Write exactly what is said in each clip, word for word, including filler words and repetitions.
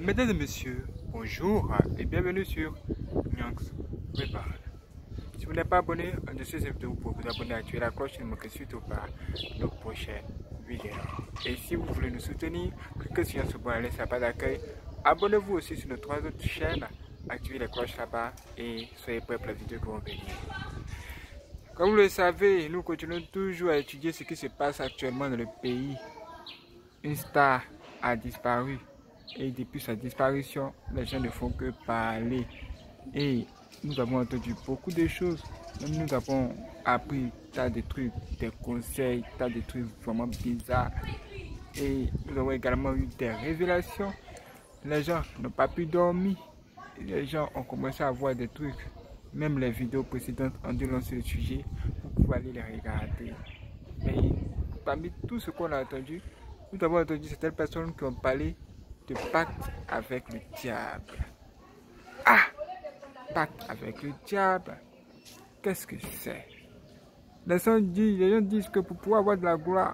Mesdames et messieurs, bonjour et bienvenue sur Nyanx Prépare. Si vous n'êtes pas abonné, en dessous de cette vidéo, vous pouvez vous abonner, activer la cloche et ne manquez surtout pas nos prochaines vidéos. Et si vous voulez nous soutenir, cliquez sur ce bouton, laissez la barre d'accueil. Abonnez-vous aussi sur nos trois autres chaînes, activez la cloche là-bas et soyez prêts pour la vidéo qui vont venir. Comme vous le savez, nous continuons toujours à étudier ce qui se passe actuellement dans le pays. Une star a disparu. Et depuis sa disparition, les gens ne font que parler. Et nous avons entendu beaucoup de choses. Même nous avons appris tas de trucs, des conseils, tas de trucs vraiment bizarres. Et nous avons également eu des révélations. Les gens n'ont pas pu dormir. Les gens ont commencé à voir des trucs. Même les vidéos précédentes ont dû lancer le sujet. Vous pouvez aller les regarder. Mais parmi tout ce qu'on a entendu, nous avons entendu certaines personnes qui ont parlé de pacte avec le diable. Ah! Pacte avec le diable. Qu'est-ce que c'est? Les gens disent, les gens disent que pour pouvoir avoir de la gloire,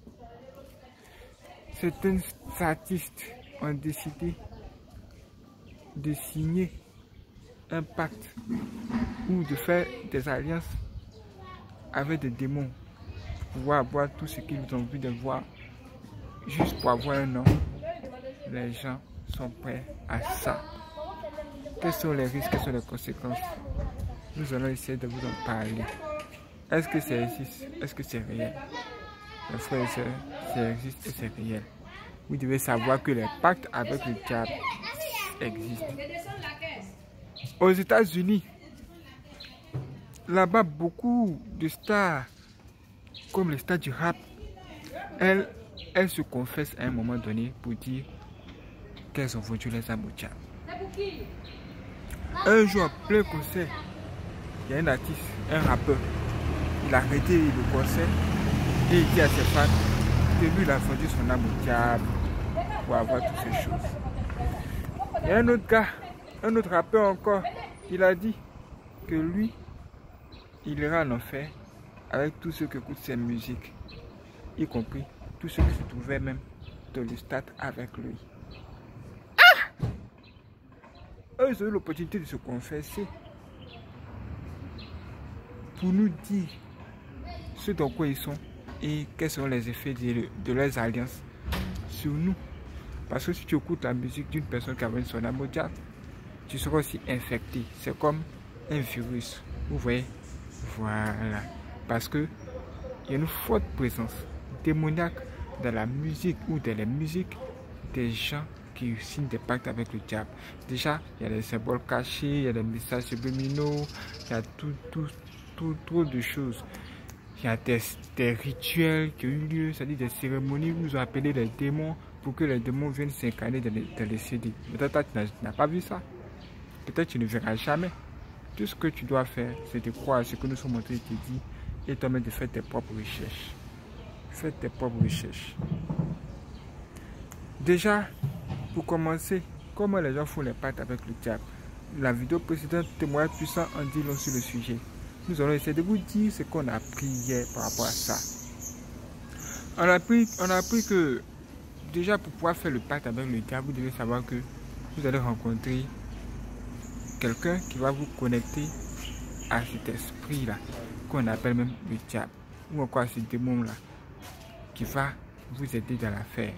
certains artistes ont décidé de signer un pacte ou de faire des alliances avec des démons pour pouvoir avoir tout ce qu'ils ont envie de voir juste pour avoir un nom. Les gens sont prêts à ça. Quels sont les risques, quelles sont les conséquences? Nous allons essayer de vous en parler. Est-ce que ça existe? Est-ce que c'est réel? Mes frères et sœurs, ça existe et c'est réel. Vous devez savoir que les pactes avec le diable existent. Aux États-Unis, là-bas, beaucoup de stars, comme les stars du rap, elles, elles se confessent à un moment donné pour dire qu'elles ont vendu les âmes au diable. Un jour, en plein concert, il y a un artiste, un rappeur, il a arrêté le concert et il dit à ses fans que lui, il a vendu son âme au diable pour avoir toutes ces choses. Il y a un autre gars, un autre rappeur encore, il a dit que lui, il ira en enfer avec tous ceux qui écoutent ses musiques, y compris tous ceux qui se trouvaient même dans le stade avec lui. Eux, ils ont eu l'opportunité de se confesser pour nous dire ce dans quoi ils sont et quels sont les effets de, de leurs alliances sur nous. Parce que si tu écoutes la musique d'une personne qui a vendu son âme au diable, tu seras aussi infecté. C'est comme un virus. Vous voyez? Voilà. Parce que il y a une forte présence démoniaque dans la musique ou dans les musiques des gens qui signent des pactes avec le diable. Déjà, il y a des symboles cachés, il y a des messages subliminaux, il y a tout, tout, tout, trop de choses. Il y a des, des rituels qui ont eu lieu, c'est-à-dire des cérémonies où ils ont appelé les démons pour que les démons viennent s'incarner dans les, dans les C D. Peut-être toi, tu n'as pas vu ça. Peut-être tu ne verras jamais. Tout ce que tu dois faire, c'est de croire à ce que nous sommes en train de te dire et toi-même de faire tes propres recherches. Fais tes propres recherches. Déjà, pour commencer, comment les gens font les pactes avec le diable? La vidéo précédente, témoignage puissant, en dit long sur le sujet. Nous allons essayer de vous dire ce qu'on a appris hier par rapport à ça. On a appris, on a appris que déjà pour pouvoir faire le pacte avec le diable, vous devez savoir que vous allez rencontrer quelqu'un qui va vous connecter à cet esprit-là, qu'on appelle même le diable, ou encore à ce démon-là, qui va vous aider dans l'affaire.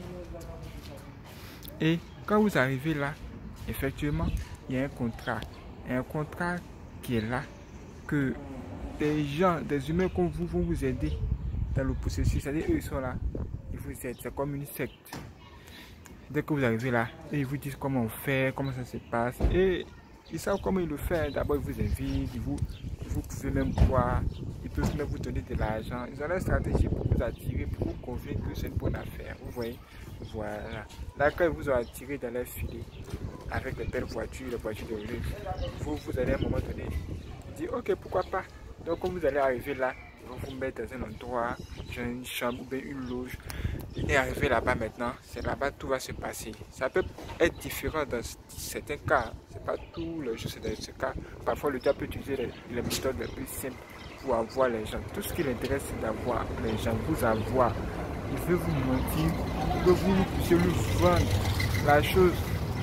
Et quand vous arrivez là, effectivement, il y a un contrat. Il y a un contrat qui est là, que des gens, des humains comme vous vont vous aider dans le processus. C'est-à-dire, eux, ils sont là, ils vous aident. C'est comme une secte. Dès que vous arrivez là, ils vous disent comment on fait, comment ça se passe. Et ils savent comment ils le font. D'abord, ils vous invitent, vous, vous pouvez même boire, ils peuvent même vous donner de l'argent. Ils ont leur stratégie pour vous attirer, pour vous convaincre que c'est une bonne affaire. Vous voyez? Voilà. Là, quand ils vous ont attiré dans leur filet, avec les belles voitures, les voitures de luxe, vous, vous allez à un moment donné dire, ok, pourquoi pas. Donc, quand vous allez arriver là, ils vont vous mettre dans un endroit, dans une chambre ou bien une loge. Et arriver là-bas maintenant, c'est là-bas tout va se passer. Ça peut être différent dans certains cas. C'est pas tous les jours, c'est dans ce cas. Parfois, le diable peut utiliser les, les méthodes les plus simples pour avoir les gens. Tout ce qui l'intéresse, c'est d'avoir les gens, vous avoir. Il veut vous mentir, il veut vous, lui vendre la chose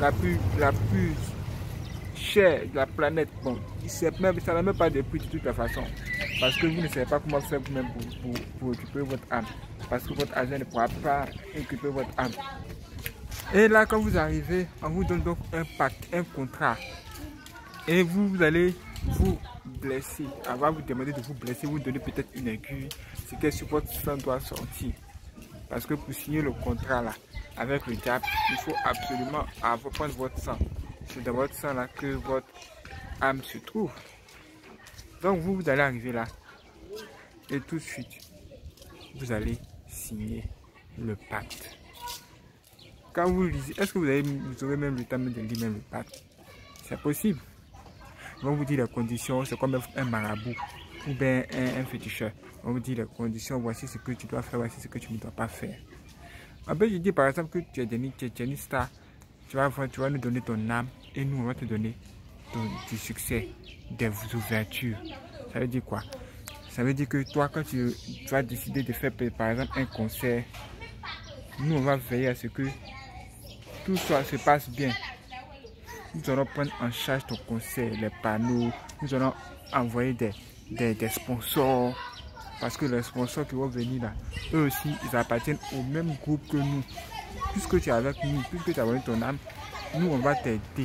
la plus, la plus chère de la planète. Bon, même, ça n'a même pas de prix de toute la façon. Parce que vous ne savez pas comment faire vous-même pour, pour, pour occuper votre âme. Parce que votre argent ne pourra pas occuper votre âme. Et là, quand vous arrivez, on vous donne donc un pacte, un contrat. Et vous, vous allez vous blesser. On va vous demander de vous blesser, vous donner peut-être une aiguille. C'est que sur votre sang doit sortir. Parce que pour signer le contrat là, avec le diable, il faut absolument avoir, prendre votre sang. C'est dans votre sang là que votre âme se trouve. Donc vous, vous allez arriver là. Et tout de suite, vous allez signer le pacte. Quand vous lisez, est-ce que vous, avez, vous aurez même le temps de lire même le pacte? C'est possible. Ils vont vous dire les conditions, c'est comme un marabout ou bien un, un féticheur. Ils vont vous dire les conditions, voici ce que tu dois faire, voici ce que tu ne dois pas faire. Après, je dis par exemple que tu es, Denis, tu es une star, tu vas, tu vas nous donner ton âme et nous, on va te donner ton, du succès, des ouvertures. Ça veut dire quoi? Ça veut dire que toi, quand tu, tu vas décider de faire par exemple un concert, nous, on va veiller à ce que tout ça se passe bien. Nous allons prendre en charge ton concert, les panneaux, nous allons envoyer des, des, des sponsors. Parce que les sponsors qui vont venir là, eux aussi, ils appartiennent au même groupe que nous. Puisque tu es avec nous, puisque tu as donné ton âme, nous, on va t'aider.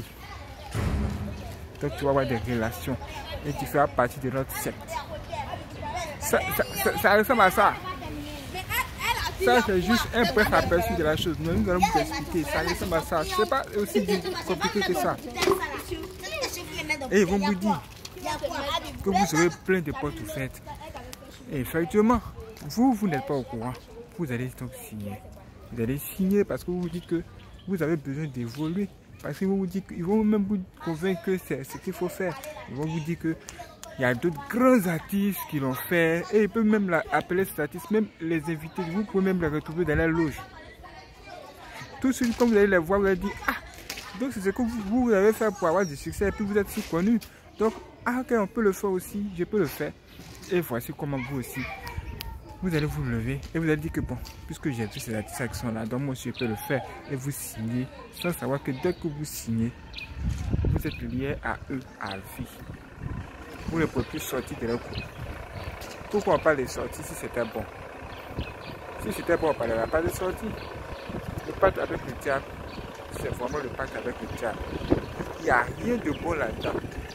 Donc, tu vas avoir des relations et tu feras partie de notre secte. Ça, ça, ça, ça ressemble à ça. Ça, c'est juste un bref aperçu de la chose. Nous, nous allons vous expliquer. Ça ressemble à ça. Ce n'est pas aussi compliqué que ça. Et ils vont vous dire que vous aurez plein de portes ouvertes. Et effectivement, vous, vous n'êtes pas au courant. Vous allez donc signer. Vous allez signer parce que vous vous dites que vous avez besoin d'évoluer. Parce qu'ils vont vous dire qu'ils vont même vous convaincre que c'est ce qu'il faut faire. Ils vont vous dire que il y a d'autres grands artistes qui l'ont fait et ils peuvent même appeler ces artistes, même les inviter. Vous pouvez même les retrouver dans la loge. Tout de suite, quand vous allez les voir, vous allez dire, ah, donc c'est ce que vous, vous avez fait pour avoir du succès et puis vous êtes si connu. Donc, ah, ok, on peut le faire aussi, je peux le faire. Et voici comment vous aussi, vous allez vous lever et vous allez dire que bon, puisque j'ai vu ces artistes qui sont là, donc moi aussi je peux le faire. Et vous signez sans savoir que dès que vous signez, vous êtes lié à eux à vie. Vous ne pouvez plus sortir de leur coup. Pourquoi on parle de sortie si c'était bon? Si c'était bon, on ne parlera pas de sortie. Le pacte avec le diable, c'est vraiment le pacte avec le diable. Il n'y a rien de bon là-dedans.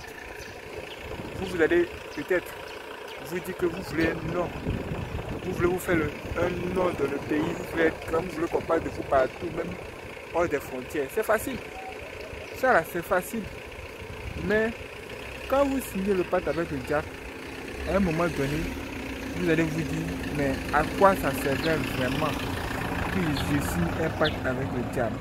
Vous, vous allez peut-être vous dire que vous voulez un nom. Vous voulez vous faire le, un nom dans le pays. Vous voulez être grand, vous voulez qu'on parle de vous partout, même hors des frontières. C'est facile. Ça là, c'est facile. Mais quand vous signez le pacte avec le diable, à un moment donné, vous allez vous dire, mais à quoi ça servait vraiment que je signe un pacte avec le diable?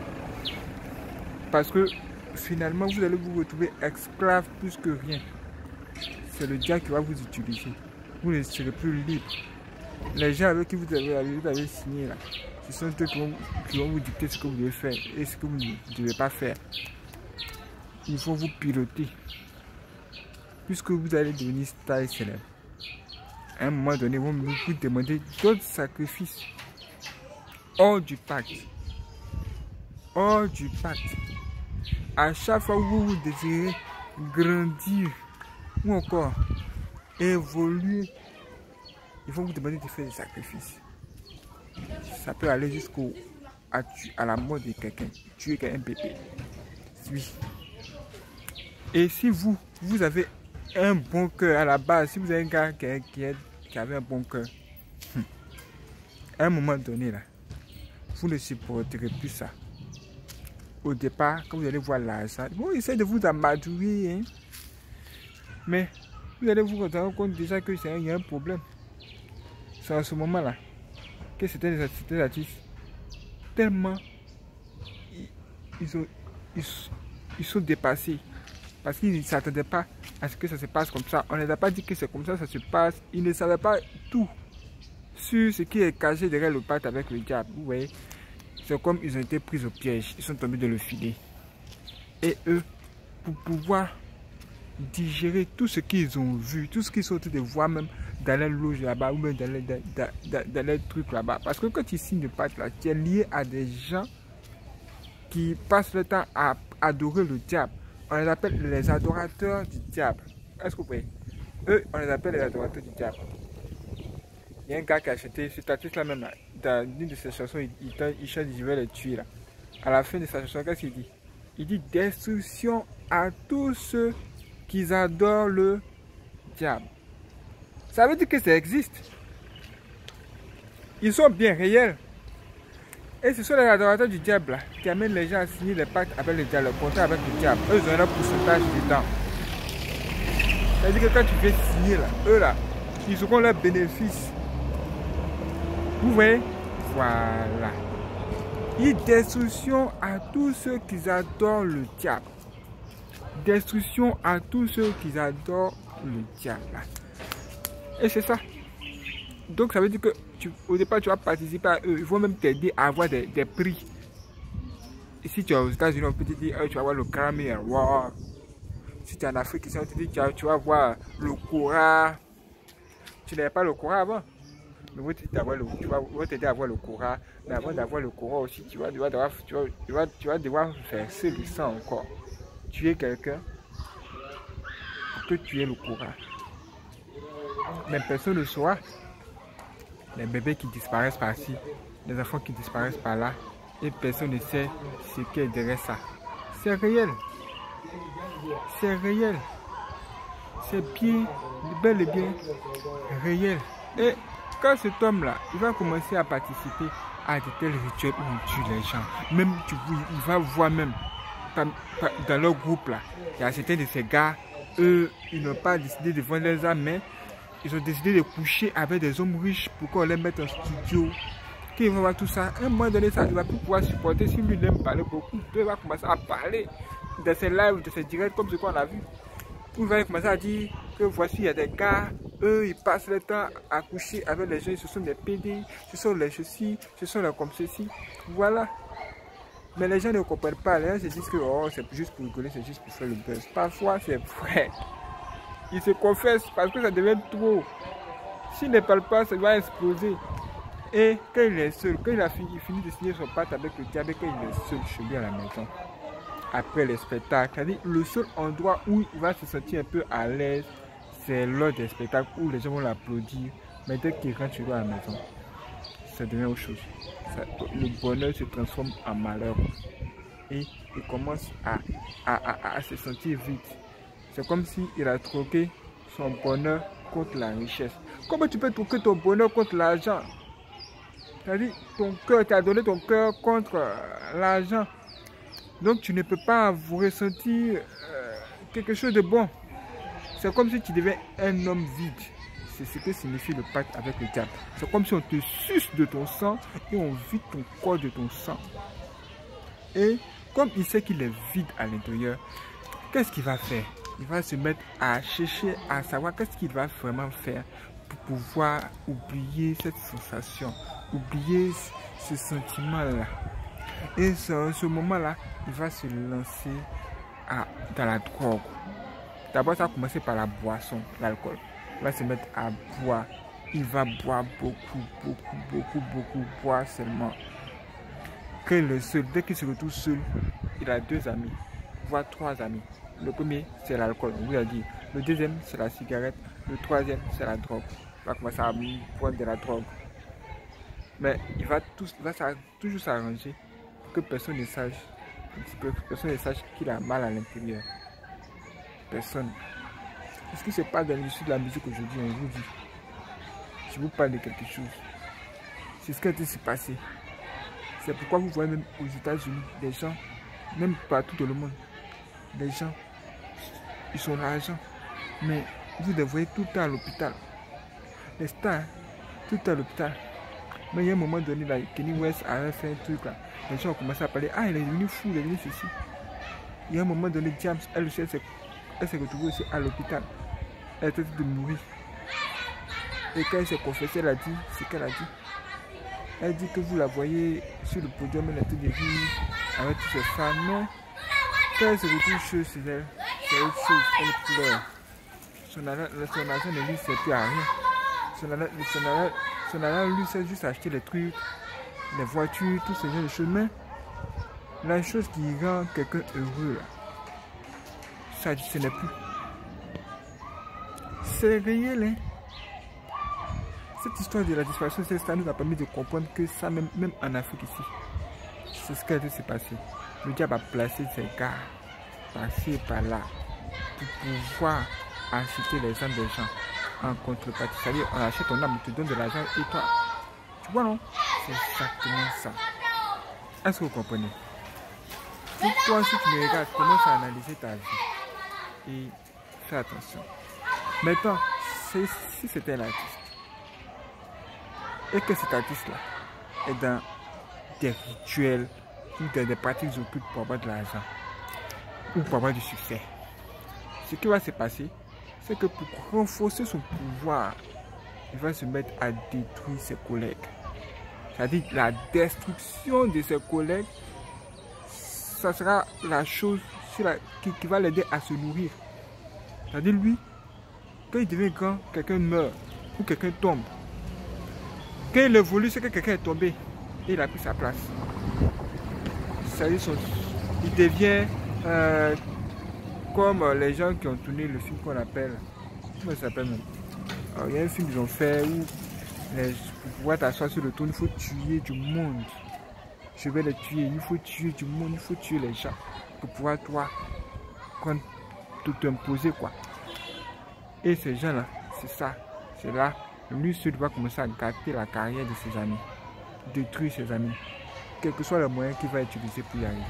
Parce que finalement, vous allez vous retrouver esclave plus que rien. C'est le diable qui va vous utiliser. Vous ne serez plus libre. Les gens avec qui vous avez, vous avez signé là, ce sont eux qui vont, qui vont vous dicter ce que vous devez faire et ce que vous ne devez pas faire. Il faut vous piloter. Puisque vous allez devenir star célèbre, à un moment donné, vous vous demandez d'autres sacrifices hors du pacte. Hors du pacte. À chaque fois où vous désirez grandir ou encore évoluer, il faut vous demander de faire des sacrifices. Ça peut aller jusqu'au à, à la mort de quelqu'un, tuer un bébé. Oui. Et si vous, vous avez un bon cœur à la base, si vous avez un gars qui, qui, est, qui avait un bon cœur, à un moment donné, là, vous ne supporterez plus ça. Au départ, quand vous allez voir l'argent, bon, essayez de vous amadouer, hein, mais vous allez vous rendre compte déjà que c'est un, un problème. C'est à ce moment-là que c'était des artistes tellement ils, ils, ont, ils, ils sont dépassés. Parce qu'ils ne s'attendaient pas à ce que ça se passe comme ça. On ne les a pas dit que c'est comme ça, ça se passe. Ils ne savaient pas tout sur ce qui est caché derrière le pacte avec le diable. Vous voyez, c'est comme ils ont été pris au piège. Ils sont tombés dans le filet. Et eux, pour pouvoir digérer tout ce qu'ils ont vu, tout ce qu'ils sont en train de voir même dans les loges là-bas ou même dans les, dans, dans, dans les trucs là-bas. Parce que quand tu signes le pacte là, tu es lié à des gens qui passent le temps à adorer le diable. On les appelle les adorateurs du diable. Est-ce que vous voyez? Eux, on les appelle les adorateurs du diable. Il y a un gars qui a acheté cet artiste-là même, là, dans une de ses chansons, il, il, il chante, je vais les tuer là. À la fin de sa chanson, qu'est-ce qu'il dit? Il dit destruction à tous ceux qui adorent le diable. Ça veut dire que ça existe. Ils sont bien réels. Et ce sont les adorateurs du diable là, qui amènent les gens à signer les pactes avec le diable, le contrat avec le diable. Eux, ils ont un pourcentage dedans. C'est-à-dire que quand tu fais signer là, eux là, ils auront leurs bénéfices. Vous voyez? Voilà. Il dit destruction à tous ceux qui adorent le diable. Destruction à tous ceux qui adorent le diable. Et c'est ça. Donc ça veut dire que tu, au départ tu vas participer à eux. Ils vont même t'aider à avoir des, des prix. Et si tu es aux États-Unis, on peut te dire, tu vas avoir le Grammy Award. Si tu es en Afrique, on te dit, tu vas, tu vas avoir le Cora. Tu n'avais pas le Cora avant. Mais vous vas t'aider à avoir le Cora. Mais avant d'avoir le Cora aussi, tu vas devoir, tu vas, tu vas, tu vas devoir faire ce le sang encore. Tuer quelqu'un pour que tu aies le Cora. Mais personne ne le saura. Les bébés qui disparaissent par-ci, les enfants qui disparaissent par-là, et personne ne sait ce qui est derrière ça. C'est réel. C'est réel. C'est bien, bel et bien réel. Et quand cet homme-là, il va commencer à participer à de tels rituels où on tue les gens, même tu vois, il va voir même dans leur groupe là, il y a certains de ces gars, eux, ils n'ont pas décidé de vendre leurs âmes, mais ils ont décidé de coucher avec des hommes riches pour qu'on les mette en studio. Quand il va voir tout ça, à un moment donné, ça ne va plus pouvoir supporter. Si lui aime parler beaucoup, il va commencer à parler de ses lives, de ses directs, comme ce qu'on a vu. Il va commencer à dire que voici, il y a des gars, eux, ils passent le temps à coucher avec les gens, ce sont des P D, ce sont les ceci, ce sont les comme ceci. Voilà. Mais les gens ne comprennent pas. Les gens se disent que oh, c'est juste pour rigoler, c'est juste pour faire le buzz. Parfois, c'est vrai. Il se confesse parce que ça devient trop. S'il ne parle pas, ça va exploser. Et quand il est seul, quand il a fini, il finit de signer son pacte avec le diable, quand il est seul chez lui à la maison, après les spectacles, c'est-à-dire le seul endroit où il va se sentir un peu à l'aise, c'est lors des spectacles où les gens vont l'applaudir. Mais dès qu'il rentre chez lui à la maison, ça devient autre chose. Ça, le bonheur se transforme en malheur. Et il commence à, à, à, à se sentir vide. C'est comme s'il a troqué son bonheur contre la richesse. Comment tu peux troquer ton bonheur contre l'argent? C'est-à-dire, ton cœur, tu as donné ton cœur contre euh, l'argent. Donc, tu ne peux pas vous ressentir euh, quelque chose de bon. C'est comme si tu deviens un homme vide. C'est ce que signifie le pacte avec le diable. C'est comme si on te suce de ton sang et on vide ton corps de ton sang. Et comme il sait qu'il est vide à l'intérieur, qu'est-ce qu'il va faire? Il va se mettre à chercher à savoir qu'est-ce qu'il va vraiment faire pour pouvoir oublier cette sensation, oublier ce sentiment-là. Et à ce moment-là, il va se lancer à, dans la drogue. D'abord, ça va commencer par la boisson, l'alcool. Il va se mettre à boire. Il va boire beaucoup, beaucoup, beaucoup, beaucoup, boire seulement. Quand il est seul, dès qu'il se retrouve seul, il a deux amis, voire trois amis. Le premier, c'est l'alcool, on vous a dit. Le deuxième, c'est la cigarette. Le troisième, c'est la drogue. Il va commencer à prendre de la drogue. Mais il va, tout, il va toujours s'arranger pour que personne ne sache, que personne ne sache qu'il a mal à l'intérieur. Personne. Est-ce que c'est pas dans l'industrie de la musique aujourd'hui, on vous dit? Je vous parle de quelque chose. C'est ce qui s'est passé. C'est pourquoi vous voyez même aux États-Unis, des gens, même partout dans le monde, des gens, ils ont l'argent, mais vous les voyez tout le temps à l'hôpital. Les stars, tout le temps à l'hôpital. Mais il y a un moment donné, là, Kanye West a fait un truc là. Les gens ont commencé à parler, ah, il est devenu fou, il est devenu ceci. Il y a un moment donné, James, elle, elle s'est retrouvée aussi à l'hôpital. Elle était de mourir. Et quand elle s'est confessée, elle a dit ce qu'elle a dit. Elle dit que vous la voyez sur le podium, elle était devenue avec toutes ses femmes. Non. Quand elle se retrouve chez elle, c'est autre chose, elle pleure. Son argent ne lui sert plus à rien. Son argent, son argent, son argent lui sert juste à acheter les trucs, les voitures, tous ces genres de choses. Mais la chose qui rend quelqu'un heureux, là, ça, ce n'est plus. C'est réel, hein. Cette histoire de la disparition, ça nous a permis de comprendre que ça, même, même en Afrique ici, c'est ce qui s'est passé. Le diable a placé ses gars, passé par là, pour pouvoir acheter les âmes des gens en contrepartie. C'est-à-dire, on achète ton âme, on te donne de l'argent et toi, tu vois non? C'est exactement ça. Est-ce que vous comprenez? Pour toi, si tu me regardes, commence à analyser ta vie et fais attention. Maintenant, si c'était l'artiste et que cet artiste-là est dans des rituels ou dans des pratiques occultes pour avoir de l'argent ou pour avoir du succès, ce qui va se passer, c'est que pour renforcer son pouvoir, il va se mettre à détruire ses collègues. C'est-à-dire la destruction de ses collègues, ça sera la chose la, qui, qui va l'aider à se nourrir. C'est-à-dire lui, quand il devient grand, quelqu'un meurt ou quelqu'un tombe. Quand il évolue, c'est que quelqu'un est tombé et il a pris sa place. C'est-à-dire il devient euh, comme les gens qui ont tourné le film qu'on appelle, comment ça s'appelle même? Alors, il y a un film qu'ils ont fait où les, pour pouvoir t'asseoir sur le trône, il faut tuer du monde. Je vais les tuer, il faut tuer du monde, il faut tuer les gens pour pouvoir toi prendre, tout imposer quoi. Et ces gens-là, c'est ça, c'est là, lui seul doit commencer à gâter la carrière de ses amis, détruire ses amis, quel que soit le moyen qu'il va utiliser pour y arriver.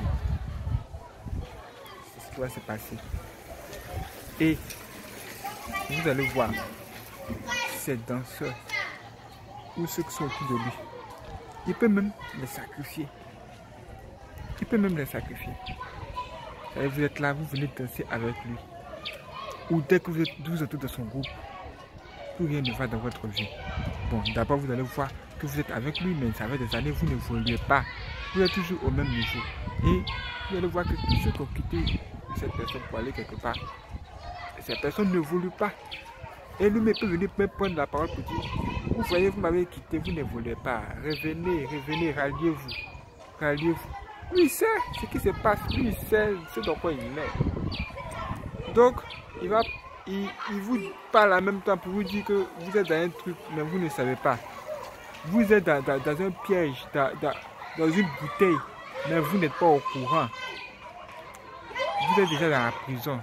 C'est ce qui va se passer. Et vous allez voir, ces danseurs ou ceux qui sont autour de lui, il peut même les sacrifier. Il peut même les sacrifier. Vous êtes là, vous venez danser avec lui. Ou dès que vous êtes, vous êtes dans son groupe, plus rien ne va dans votre vie. Bon, d'abord vous allez voir que vous êtes avec lui, mais ça fait des années, vous n'évoluez pas. Vous êtes toujours au même niveau. Et vous allez voir que tous ceux qui ont quitté cette personne pour aller quelque part, cette personne n'évolue pas. Et lui peut venir même prendre la parole pour dire, vous voyez, vous m'avez quitté, vous n'évoluez pas. Revenez, revenez, ralliez-vous. Ralliez-vous. Lui, il sait ce qui se passe. Lui, il sait ce dans quoi il est. Donc, il va, il, il vous parle en même temps pour vous dire que vous êtes dans un truc, mais vous ne savez pas. Vous êtes dans, dans, dans un piège, dans, dans, dans une bouteille, mais vous n'êtes pas au courant. Vous êtes déjà dans la prison.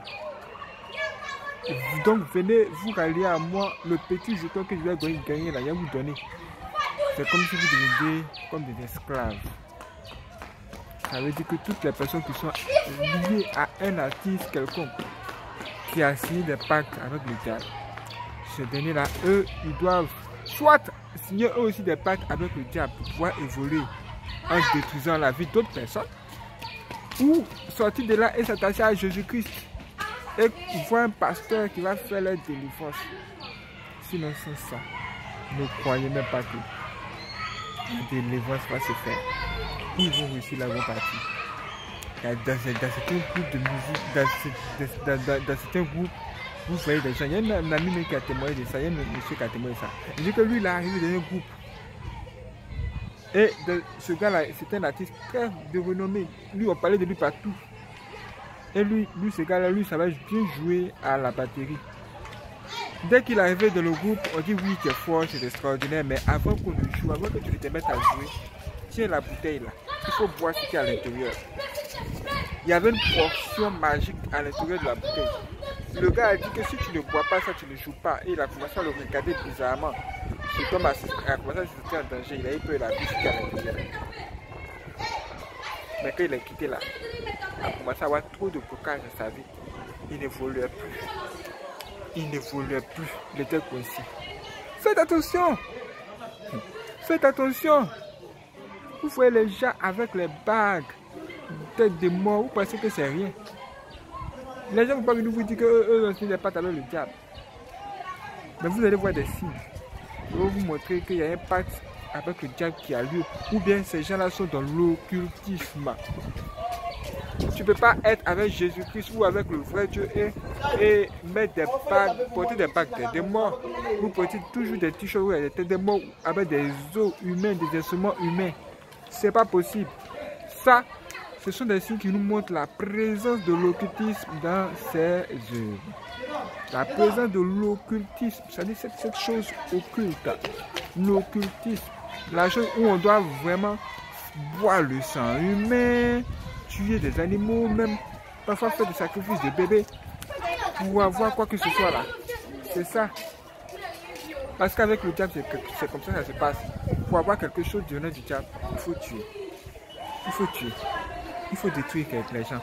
Donc venez vous rallier à moi, le petit jeton que je vais gagner là, je vais vous donner. C'est comme si vous deviez comme des esclaves. Ça veut dire que toutes les personnes qui sont liées à un artiste quelconque qui a signé des pactes avec le diable, ce dernier là, eux, ils doivent soit signer eux aussi des pactes avec le diable pour pouvoir évoluer en détruisant la vie d'autres personnes, ou sortir de là et s'attacher à Jésus-Christ. Et voir un pasteur qui va faire leur délivrance. Sinon, sans ça, ne croyez même pas que la délivrance va se faire. Ils vont réussir la bonne partie. Dans, dans, dans certains groupes de musique, dans, dans, dans, dans certains groupes, vous voyez des gens. Il y a un ami qui a témoigné de ça. Il y a un monsieur qui a témoigné de ça. Il dit que lui, il est arrivé dans un groupe. Et de, ce gars-là, c'est un artiste très de renommée. Lui, on parlait de lui partout. Et lui, lui ce gars-là, lui, ça va bien jouer à la batterie. Dès qu'il est arrivé dans le groupe, on dit oui, tu es fort, c'est extraordinaire, mais avant qu'on le joue, avant que tu te mettes à jouer, tiens la bouteille là, il faut boire ce qu'il y a à l'intérieur. Il y avait une portion magique à l'intérieur de la bouteille. Le gars a dit que si tu ne bois pas ça, tu ne joues pas. Et il a commencé à le regarder bizarrement. Cet homme a commencé à se sentir en danger, il a eu peur de la vie ce qu'il y a à l'intérieur. Mais quand il a quitté là, il a commencé à avoir trop de blocage dans sa vie. Il n'évoluait plus. Il n'évoluait plus. Il était coincé. Faites attention. Faites attention. Vous voyez les gens avec les bagues, tête de mort, vous pensez que c'est rien. Les gens ne vont pas venir vous dire qu'eux aussi n'est pas avec le diable. Mais vous allez voir des signes. Je vais vous montrer qu'il y a un pacte avec le diable qui a lieu, ou bien ces gens-là sont dans l'occultisme. Tu ne peux pas être avec Jésus-Christ ou avec le vrai Dieu et, et mettre des bagues, porter des bagues des morts. Vous portez toujours des t-shirts où il y a des morts avec des os humains, des instruments humains. C'est pas possible. Ça, Ce sont des signes qui nous montrent la présence de l'occultisme dans ces œuvres. La présence de l'occultisme, c'est-à-dire cette, cette chose occulte. L'occultisme, la chose où on doit vraiment boire le sang humain, tuer des animaux, même parfois faire des sacrifices de bébés pour avoir quoi que ce soit là. C'est ça. Parce qu'avec le diable, c'est comme ça que ça se passe. Pour avoir quelque chose du nom du diable, il faut tuer. Il faut tuer. Il faut détruire les gens.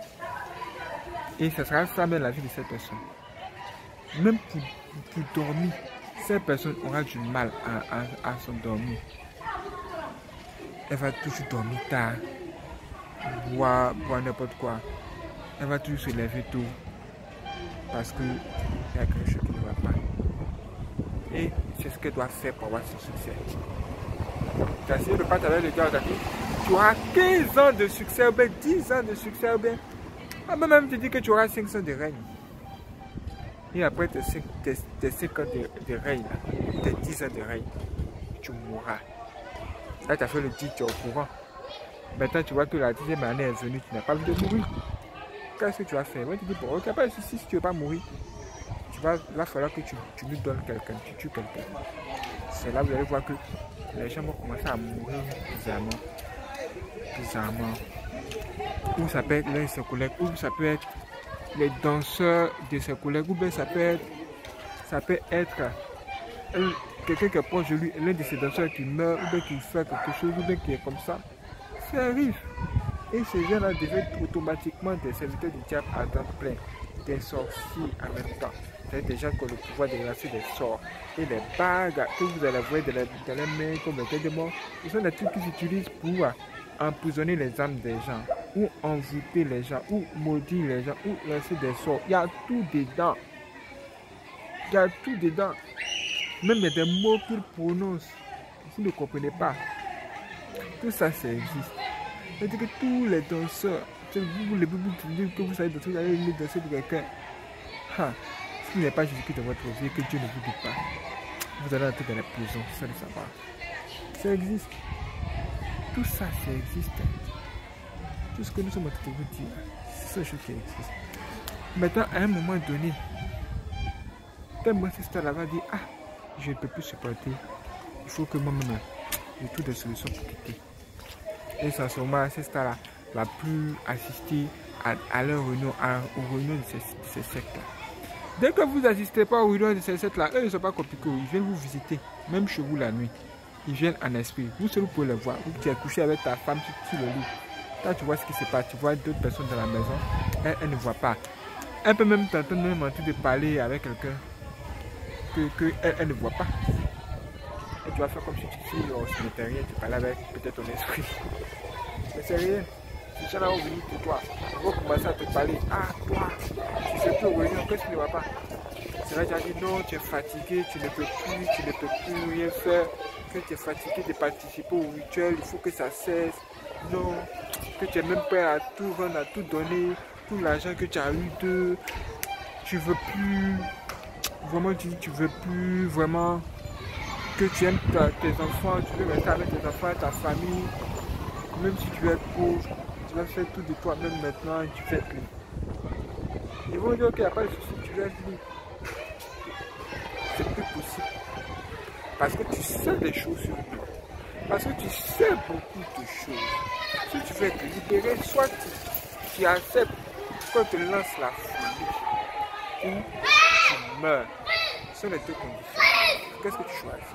Et ça sera ça même la vie de cette personne. Même pour, pour dormir, cette personne aura du mal à, à, à s'endormir. Elle va toujours dormir tard, boire, boire n'importe quoi. Elle va toujours se lever tôt. Parce qu'il y a quelque chose qui ne va pas. Et c'est ce qu'elle doit faire pour avoir ce succès. Tu as essayé de partir avec le gars aujourd'hui. Tu auras quinze ans de succès ou bien dix ans de succès ou bien. On peut même te dire que tu auras cinq ans de règne. Et après tes cinq ans de, de règne, tes dix ans de règne, tu mourras. Là, tu as fait le dix, tu es au courant. Maintenant, tu vois que la dixième année est venue, tu n'as pas envie de mourir. Qu'est-ce que tu vas faire? Moi, tu dis, bon, ok, pas de souci, si tu ne veux pas mourir, tu vas, là, il va falloir que tu, tu nous donnes quelqu'un, tu tues quelqu'un. C'est là que vous allez voir que les gens vont commencer à mourir bizarrement. Bizarrement. Ou ça peut être l'un de ses collègues, ou ça peut être les danseurs de ses collègues, ou bien ça peut être, ça peut être quelqu'un qui est proche de lui, l'un de ses danseurs qui meurt, ou bien qui fait quelque chose, ou bien qui est comme ça. Ça arrive. Et ces gens-là deviennent automatiquement des serviteurs du diable à temps plein, des sorciers en même temps. C'est des gens qui ont le pouvoir de lancer des sorts et des bagues que vous allez voir dans les, dans les mains comme des démons. Ce sont des trucs qui s'utilisent pour emprisonner les âmes des gens, ou envoûter les gens, ou maudire les gens, ou lancer des sorts. Il y a tout dedans. Il y a tout dedans. Même il y a des mots qu'ils prononcent. Vous ne comprenez pas. Tout ça, ça existe. C'est-à-dire que tous les danseurs, vous les bébés que vous savez danser, vous allez les danser pour quelqu'un. S'il n'est pas Jésus-Christ dans votre vie, que Dieu ne vous dit pas, vous allez entrer dans la prison, sans le savoir. Ça existe. Tout ça, ça existe. Tout ce que nous sommes en train de vous dire, c'est ce chose qui existe. Maintenant, à un moment donné, quand moi, cette histoire-là va dire, ah, je ne peux plus supporter, il faut que moi-même, j'ai toutes des solutions pour quitter. Et c'est en ce moment, cette star-là va plus assister à, à leur réunion, à, aux réunions de ces, de ces sectes-là. Dès que vous n'assistez pas aux réunions de ces sectes-là, eux, ils ne sont pas compliqués. Ils viennent vous visiter, même chez vous la nuit. Ils viennent en esprit. Vous seul, vous pouvez les voir. Vous, tu es couché avec ta femme sur, sur le lit. Là, tu vois ce qui se passe. Tu vois d'autres personnes dans la maison. Elle, elle ne voit pas. Elle peut même t'entendre même en train de parler avec quelqu'un que, que elle, elle ne voit pas. Et tu vas faire comme si tu dis, oh, ce n'était rien, tu parles avec peut-être ton esprit. Mais c'est rien. Les gens là vont venir pour toi. Ils vont commencer à te parler. Ah, toi, tu fais plus aux réunions, qu'est-ce que tu ne vas pas? C'est là que tu as dit non, tu es fatigué, tu ne peux plus, tu ne peux plus rien faire. Que tu es fatigué de participer au rituel, il faut que ça cesse. Non, que tu es même prêt à tout rendre, à tout donner. Tout l'argent que tu as eu de. Tu veux plus. Vraiment, tu dis, tu veux plus vraiment. Que tu aimes ta, tes enfants, tu veux rester avec tes enfants, ta famille, même si tu es pauvre, tu vas faire tout de toi-même maintenant et tu fais plus. Ils vont dire ok, il n'y a pas de souci, tu restes libre. C'est plus possible. Parce que tu sais des choses sur nous. Parce que tu sais beaucoup de choses. Si tu veux être libéré, soit tu, tu acceptes qu'on te lance la folie, ou tu meurs. Ce sont les deux conditions. Qu'est-ce que tu choisis?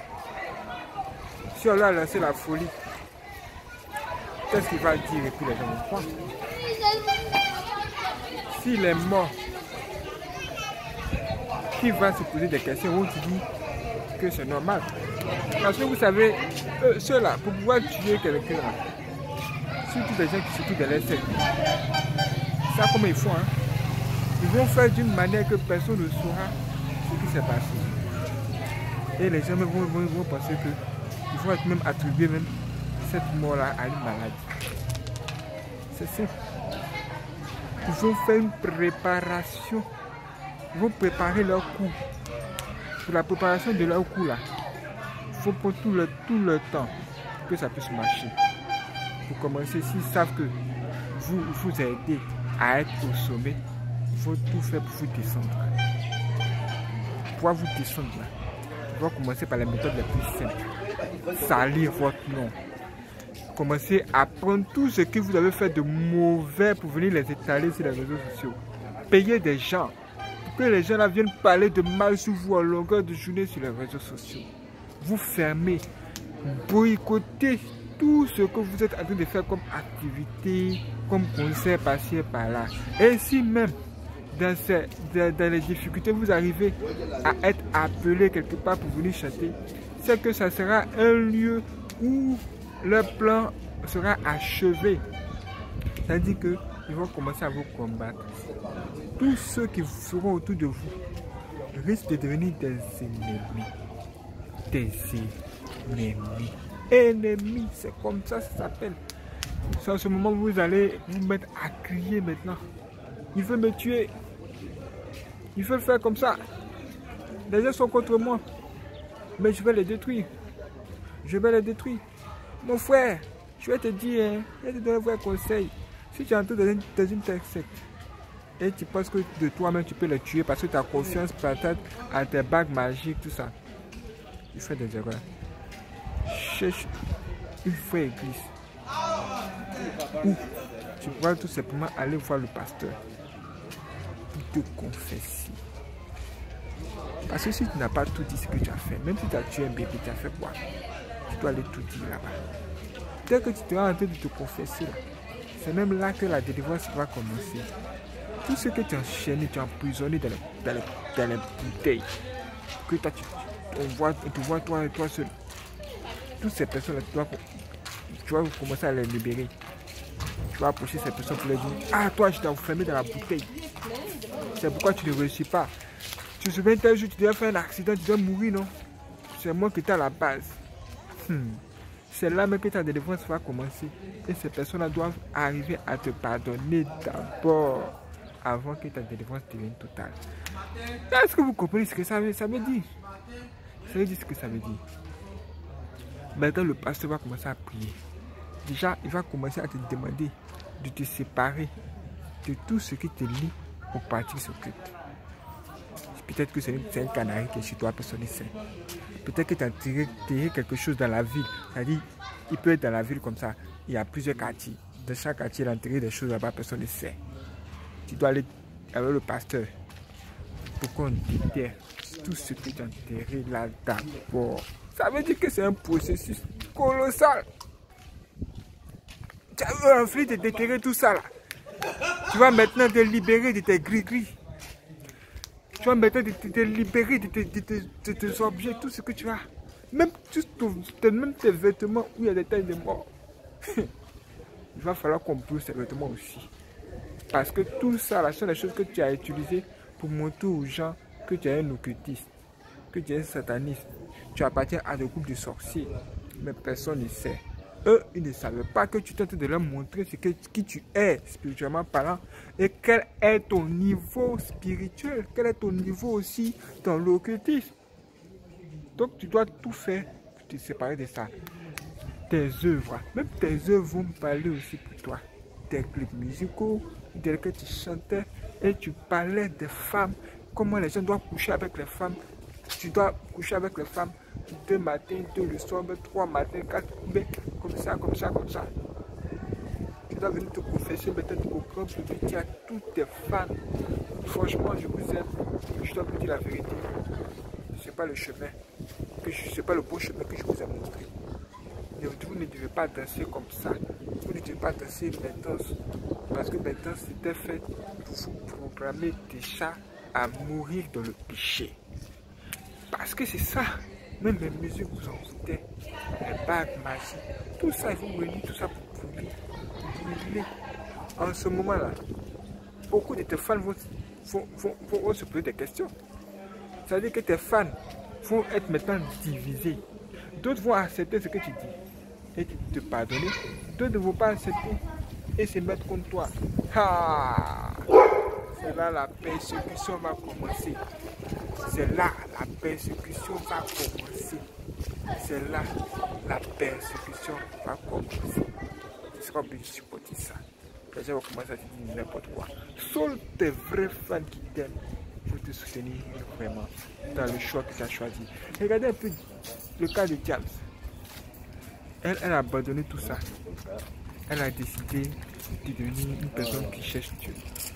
Si on a lancé la folie, qu'est-ce qu'il va dire et puis les gens vont croire? S'il est mort, qui va se poser des questions où tu dis que c'est normal? Parce que vous savez, euh, ceux-là, pour pouvoir tuer quelqu'un, surtout des gens qui se trouvent dans les sectes, ça comment ils font, hein? Ils vont faire d'une manière que personne ne saura ce qui s'est passé. Et les gens vont, vont, vont penser qu'ils vont être même attribuer même cette mort-là à une maladie. C'est simple. Ils vont faire une préparation. Ils vont préparer leur coup. Pour la préparation de leur coup là, il faut prendre tout le, tout le temps que ça puisse marcher. Pour commencer, s'ils savent que vous, vous aider à être au sommet, il faut tout faire pour vous descendre. Pour pouvoir vous descendre là, il faut commencer par les méthodes les plus simples. Salir votre nom. Commencez à prendre tout ce que vous avez fait de mauvais pour venir les étaler sur les réseaux sociaux. Payez des gens pour que les gens là viennent parler de mal sur vous en longueur de journée sur les réseaux sociaux. Vous fermez, boycottez tout ce que vous êtes en train de faire comme activité, comme concert par-ci et par-là. Et si même dans, ces, dans, dans les difficultés vous arrivez à être appelé quelque part pour venir chanter, c'est que ça sera un lieu où le plan sera achevé. C'est-à-dire qu'ils vont commencer à vous combattre. Tous ceux qui seront autour de vous risquent de devenir des ennemis. Des ennemis. Ennemis, c'est comme ça que ça s'appelle. C'est en ce moment où vous allez vous mettre à crier maintenant. Il veut me tuer. Il veut faire comme ça. Les gens sont contre moi. Mais je vais les détruire. Je vais les détruire. Mon frère, je vais te dire, hein, je vais te donner un vrai conseil. Si tu entres dans une, dans une telle secte et tu penses que de toi-même tu peux les tuer parce que tu as confiance peut-être à tes bagues magiques, tout ça, tu fais des erreurs. Cherche une vraie église où tu pourras tout simplement aller voir le pasteur pour te confesser. Parce que si tu n'as pas tout dit ce que tu as fait, même si tu as tué un bébé, tu as fait quoi? Tu dois aller tout dire là-bas. Dès que tu seras en train de te confesser, c'est même là que la délivrance va commencer. Tout ce que tu as enchaîné, tu as emprisonné dans les, dans les, dans les bouteilles, que toi, tu, on, voit, on te voit toi et toi seul. Toutes ces personnes-là, tu, tu vas commencer à les libérer. Tu vas approcher ces personnes pour leur dire, ah, toi, je t'ai enfermé dans la bouteille. C'est pourquoi tu ne réussis pas. Tu te souviens tel jour, tu devais faire un accident, tu devais mourir, non? C'est moi qui étais à la base. Hmm. C'est là même que ta délivrance va commencer. Et ces personnes-là doivent arriver à te pardonner d'abord, avant que ta délivrance devienne totale. Est-ce que vous comprenez ce que ça veut, ça veut dire? Ça veut dire ce que ça veut dire. Maintenant, le pasteur va commencer à prier. Déjà, il va commencer à te demander de te séparer de tout ce qui te lie au parti secret. Peut-être que c'est un canari qui est chez toi, personne ne sait. Peut-être que tu as tiré, tiré quelque chose dans la ville. C'est-à-dire, il peut être dans la ville comme ça. Il y a plusieurs quartiers. Dans chaque quartier, il a enterré des choses là-bas, personne ne sait. Tu dois aller avec le pasteur pour qu'on déterre tout ce que tu as enterré là d'abord. Ça veut dire que c'est un processus colossal. Tu as envie de déterrer tout ça là. Tu vas maintenant te libérer de tes gris-gris. Tu vas maintenant te, te, te libérer de tes, de, de, de tes objets, tout ce que tu as. Même, tout, même tes vêtements où il y a des tailles de mort. Il va falloir qu'on brûle ces vêtements aussi. Parce que tout ça, là, sont les choses que tu as utilisées pour montrer aux gens que tu es un occultiste, que tu es un sataniste. Tu appartiens à des groupes de sorciers. Mais personne ne sait. Eux, ils ne savaient pas que tu es en train de leur montrer ce que, qui tu es, spirituellement parlant, et quel est ton niveau spirituel, quel est ton niveau aussi dans l'occultisme. Donc, tu dois tout faire pour te séparer de ça. Tes œuvres, même tes œuvres vont parler aussi pour toi. Tes clips musicaux, dans lesquels tu chantais et tu parlais des femmes, comment les gens doivent coucher avec les femmes. Tu dois coucher avec les femmes deux matins, deux le soir, trois matins, quatre, mais comme ça, comme ça, comme ça. Tu dois venir te confesser peut-être au grand public, tu as toutes tes fans. Franchement, je vous aime. Je dois vous dire la vérité. Ce n'est pas le chemin, que je, c'est pas le bon chemin que je vous ai montré. Vous ne devez pas danser comme ça. Vous ne devez pas danser maintenant. Parce que maintenant, c'était fait pour vous programmer déjà à mourir dans le péché. Parce que c'est ça. Même les musiques vous en foutez. Les bagues magiques. Tout ça, vous venez, tout ça pour brûler. brûler. En ce moment-là, beaucoup de tes fans vont, vont, vont, vont se poser des questions. Ça veut dire que tes fans vont être maintenant divisés. D'autres vont accepter ce que tu dis et te pardonner. D'autres ne vont pas accepter et se mettre contre toi. Ah! C'est là la persécution va commencer. C'est là la persécution va commencer. C'est là la persécution va commencer. Tu seras obligé de supporter ça. les gens vont commencer à te dire n'importe quoi. Seuls tes vrais fans qui t'aiment pour te soutenir vraiment dans le choix que tu as choisi. Regardez un peu le cas de James. Elle, elle a abandonné tout ça. Elle a décidé de devenir une personne qui cherche Dieu.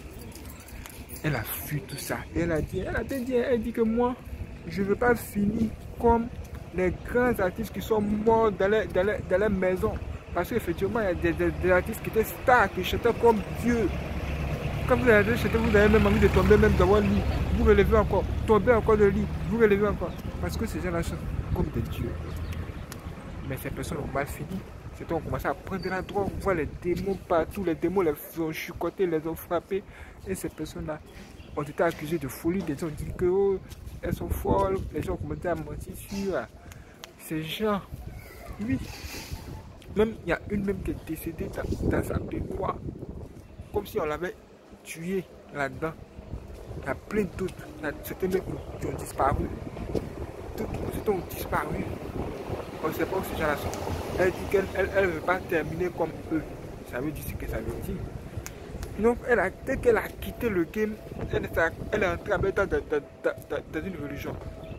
Elle a fui tout ça. Et elle a dit, elle a dit, elle dit que moi, je ne veux pas finir comme les grands artistes qui sont morts dans les, dans les, dans les maisons. Parce qu'effectivement, il y a des, des, des artistes qui étaient stars, qui chantaient comme Dieu. Quand vous allez chanter, vous avez même envie de tomber même dans votre lit. Vous relevez encore, tomber encore de lit, vous relevez encore. Parce que ces gens-là sont comme des dieux. Mais ces personnes ont mal fini. C'est donc on commence à prendre de la drogue, on voit les démons partout, les démons les ont chicotés, les ont frappés. Et ces personnes-là ont été accusées de folie. Les gens ont dit que oh, elles sont folles. Les gens ont commencé à mentir sur ces gens. Oui. Même il y a une même qui est décédée dans, dans sa baignoire. Comme si on l'avait tuée là-dedans. Il y a plein d'autres. Certains mecs qui ont disparu. D'autres ont disparu. On ne sait pas où ces gens-là sont. Elle dit qu'elle ne elle, elle veut pas terminer comme eux. Ça veut dire ce que ça veut dire. Donc, elle a, dès qu'elle a quitté le game, elle, elle est entrée en même temps dans, dans, dans, dans une religion.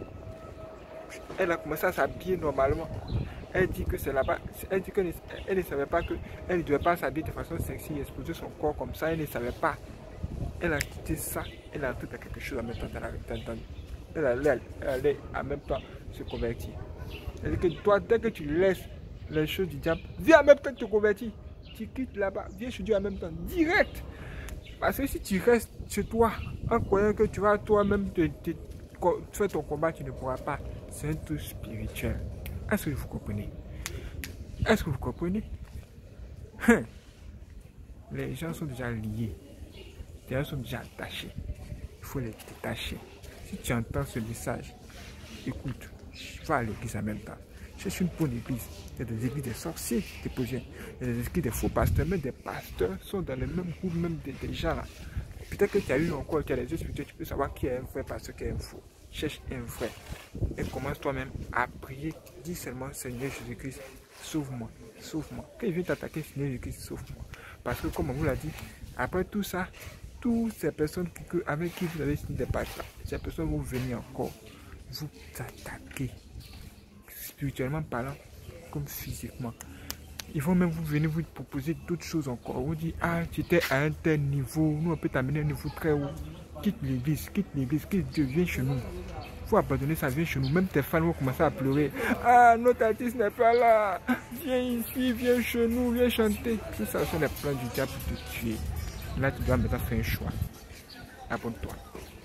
Elle a commencé à s'habiller normalement. Elle dit que c'est là-bas. Elle dit qu'elle ne, elle ne savait pas qu'elle ne devait pas s'habiller de façon sexy et exposer son corps comme ça. Elle ne savait pas. Elle a quitté ça. Elle a entré dans quelque chose en même temps. Dans la, dans, dans, elle, allait, elle allait en même temps se convertir. Elle dit que toi, dès que tu laisses les choses du diable, viens en même temps te convertir. Tu quittes là-bas, viens chez Dieu en même temps, direct. Parce que si tu restes chez toi, en croyant que tu vas toi-même te, te, te faire ton combat, tu ne pourras pas. C'est un truc spirituel. Est-ce que vous comprenez? Est-ce que vous comprenez? Hein? Les gens sont déjà liés. Les gens sont déjà attachés. Il faut les détacher. Si tu entends ce message, écoute, va à l'église en même temps. Cherche une bonne église. Il y a des églises des sorciers, des projets. Il y a des églises des faux pasteurs. Même des pasteurs sont dans le même groupe, même des, des gens là. Peut-être que tu as eu encore, tu as les yeux spirituels, tu peux savoir qui est un vrai pasteur, qui est un faux. Cherche un vrai. Et commence toi-même à prier. Dis seulement, Seigneur Jésus-Christ, sauve-moi, sauve-moi. Quand il vient t'attaquer, Seigneur Jésus-Christ, sauve-moi. Parce que comme on vous l'a dit, après tout ça, toutes ces personnes qui, avec qui vous avez signé des pactes, ces personnes vont venir encore vous attaquer. Spirituellement parlant, comme physiquement. Ils vont même vous venir vous proposer d'autres choses encore. Vous dire, ah, tu étais à un tel niveau, nous on peut t'amener à un niveau très haut. Quitte l'église, quitte l'église, quitte Dieu, viens chez nous. Il faut abandonner ça, viens chez nous. Même tes fans vont commencer à pleurer. Ah, notre artiste n'est pas là. Viens ici, viens chez nous, viens chanter. Tout ça, ce sont les plans du diable pour te tuer. Là, tu dois maintenant faire un choix. Abonne-toi.